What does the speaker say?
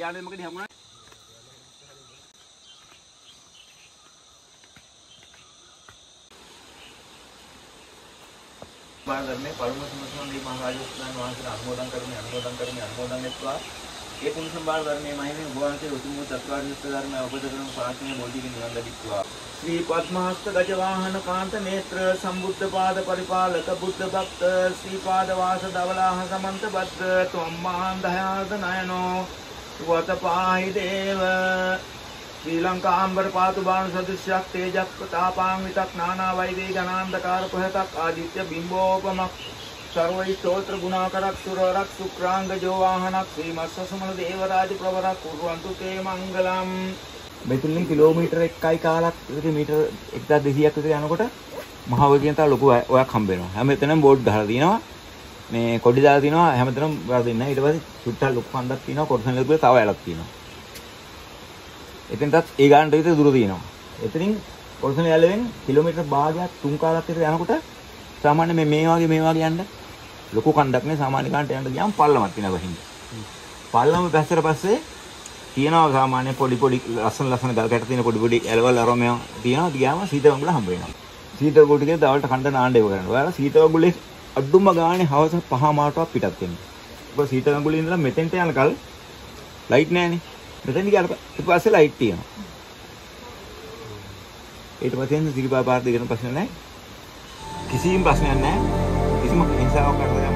යාළුවෝ මොකද හමුණා? කරන්නේ පළමු සම්මතනදී මහරජාණන් වහන්සේට අනුමෝදන් කරනවා ඒ පුණ්‍ය සම්භාර ධර්මයේ මහිමේ ඔබ වහන්සේ උතුම් වූ චතුරාර්ය සත්‍ය ධර්මය අවබෝධ කරගන්න පාස්නේ බෝධිකින් නිවන් ලැබිත්වා ශ්‍රී පద్මහස්ත ගජවාහන කාන්ත නේත්‍ර සම්බුද්ධ පාද පරිපාලක බුද්ධ භක්ත ශ්‍රීපාද වාස දවලාහ සමන්ත භද්‍ර තොම්මාන් දයාද නයනෝ වත පාහි දේව ශ්‍රී ලංකාම්බර පාතු බාණු සදෘශ්‍යක් තේජක් ප්‍රතාපාං විතක් නානා වෛදේ ගණාන්ධකාර පහතක් ආදිත්‍ය බිම්බෝපමක් सर्वै स्तोत्र गुणाकरक सुररक शुक्रांग जो वाहनक श्रीमत्स सुमन देवराज प्रवरक कुर्वन्तु ते मंगलम මෙතුලින් කිලෝමීටර් 1යි කාලක් විතර මීටර් 1200ක් විතර යනකොට මහවැලියෙන් තව ලොකු ඔයක් හම්බ වෙනවා හැමතැනම බෝඩ් ගහලා තියෙනවා මේ කොඩි දාලා තියෙනවා හැමතැනම වදින්න ඊට පස්සේ සුට්ටක් ලොකු කන්දක් තියෙනවා කොටසන් ලකුවේ තව ඇලක් තියෙනවා එතෙන්ටත් ඒ ගානට විතර දුර තියෙනවා එතනින් කොටසන් ඇලෙන් කිලෝමීටර් භාගයක් 3 කාලක් විතර යනකොට සාමාන්‍ය මේ වගේ යන්න ලොකු කණ්ඩක් නේ සාමාන්‍ය ගානට යන්න ගියාම පල්ලමක් තියෙනවා බහින්ද. පල්ලම බැස්සට පස්සේ තියෙනවා සාමාන්‍ය පොඩි ලස්සන ගල් කැට තියෙන පොඩි ඇලවල් අරෝමය තියෙනවා. ගියාම සීතවගුල හම්බ වෙනවා. සීතවගුල ටිකේ දවල්ට කණ්ඩ නාන්න ඒව කරනවා. ඔයාලා සීතවගුලේ අඩුම ගානේ හවස 5 මාටවත් පිටත් වෙනවා. ඔබ සීතවගුලේ ඉඳලා මෙතෙන්ට යනකල් ලයිට් නැහැනේ. මෙතෙන් ගියාට පස්සේ ලයිට් තියෙනවා. ඊට පස්සේ සිරිපා පාර දෙකන ප්‍රශ්න නැහැ. කිසිම ප්‍රශ්නයක් නැහැ. කිසිම හිංසාවක් කරන්න